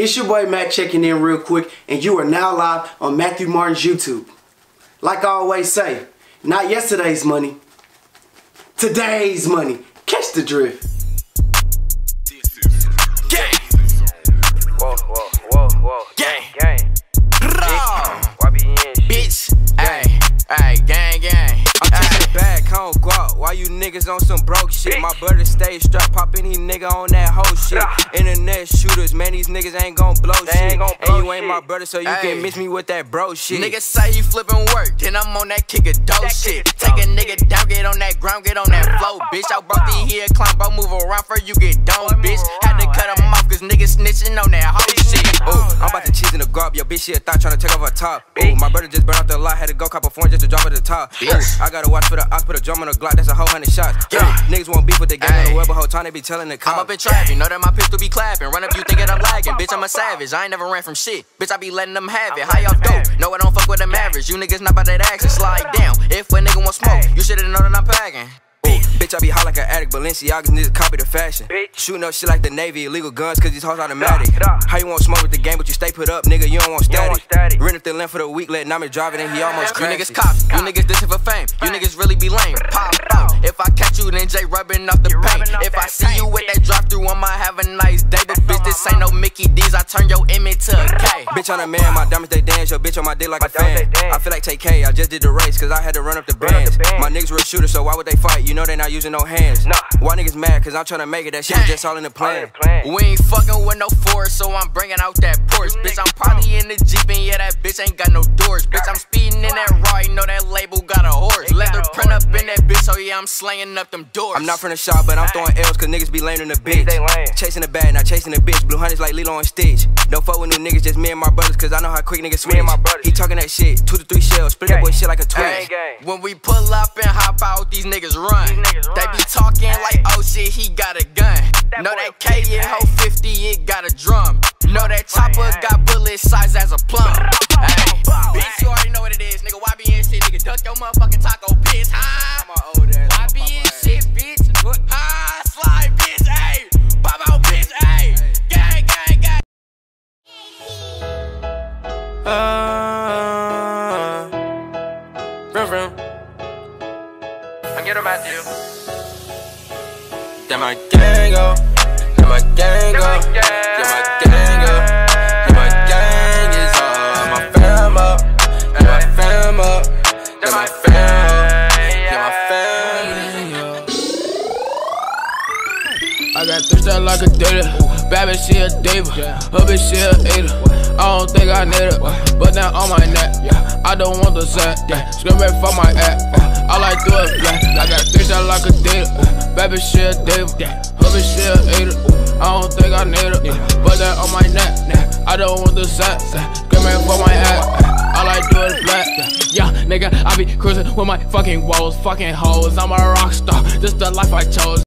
It's your boy Mac checking in real quick, and you are now live on Matthew Martin's YouTube. Like I always say, not yesterday's money, today's money. Catch the drift. Gang. Whoa, whoa, whoa, whoa. Gang, gang. Bitch, ayy, ayy, gang, gang. I'm chasing the bag, count guap. Why you niggas on some broke shit? My brother stay strapped, pop any nigga on that whole shit. Internet shooters, man, these niggas ain't gon' blow shit. And you ain't my brother, so you can miss me with that bro shit. Niggas say he flippin' work, then I'm on that kick a dope shit. Take a nigga down, get on that ground, get on that flow, bitch. I brought these here, climb, bro, move around for you get done, bitch. Had to cut him off, cause niggas snitching on that whole shit. Ooh, I'm about to cheese in the guap, your bitch, she a thought tryna take off her top. Ooh, my brother just burned off the lot, had to go cop a phone just to drop at the top. Ooh, I gotta watch for the ops, put a drum on the Glock, that's a whole 100 shots. Niggas won't beef with the gang on the web, but whole time they be telling the cops. I'm up in traffic, know that my pistol be clapping. Run up, you thinking I'm lagging, bitch, I'm a savage. I ain't never ran from shit, bitch, I be letting them have it. High off dope, no, I don't fuck with them average. You niggas not about that action, slide down. If a nigga want smoke, you should've known that I'm packing. Bitch, I be hot like an addict, Balenciagas niggas copy the fashion. Shooting up shit like the Navy, illegal guns, cause these hoes automatic. How you want smoke with the game, but you stay put up, nigga, you don't want static. Rent up the length for the week, letting Nami drive it, and he almost crashed. You niggas cops, you niggas dissing for fame, you niggas really be lame. Pop out, if I catch you, then Jay rubbing off the paint. If I see you with that drop through, I might have a nice day. But bitch, this ain't no Mickey D's, I turn your image to a K. Bitch, I'm a man, my diamonds they dance, your bitch on my dick like a fan. I feel like TK, I just did the race, cause I had to run up the bands. My niggas real shooters, so why would they fight? You know they not using no hands. Why niggas mad? Cause I'm tryna make it, that shit just all in the plan. We ain't fucking with no force, so I'm bringing out that Porsche. Bitch, I'm probably in the Jeep, and yeah, that bitch ain't got no doors. Bitch, I'm speeding in that raw, you know that label got a horse. Leather print up in that bitch, so yeah, I'm slanging up them doors. I'm not from the shop, but I'm throwing L's, cause niggas be lame in the bitch. Chasing the bag, not chasing the bitch. Blue hunters like Lilo and Stitch. Don't fuck with new niggas, just me and my brothers, cause I know how quick niggas switch. He talking that shit, 2 to 3 shells, split that boy shit like a twitch. When we pull up and hop out, these niggas run. They be talking like, oh shit, he got a gun. Know that K in Ho 50, it got a drum. Know that chopper got bullet size as a plum. Hey, bitch, you already know what it is, nigga. YBN shit, nigga. Duck your motherfucking taco, bitch. YBN shit, bitch. Slide, bitch. Hey, pop out, bitch. Hey, gang, gang, gang. Vroom. I get him at you. Get my gang up, get my gang up, get my gang up, get my gang is up, my fam up, get my fam up, get my fam up, get my family up. I got three stars like a data, bad bitch she a diva, her bitch she a eater. I don't think I need it, but now on my neck, I don't want the set, screaming for my act. All I do is flat. I got 3 stars like a data, baby she a diva, her bitch she a eater. I don't think I need it, but that on my neck, I don't want the set, screaming for my act. All I do is flat. Yeah, nigga, I be cruising with my fucking woes, fucking hoes. I'm a rock star, this the life I chose.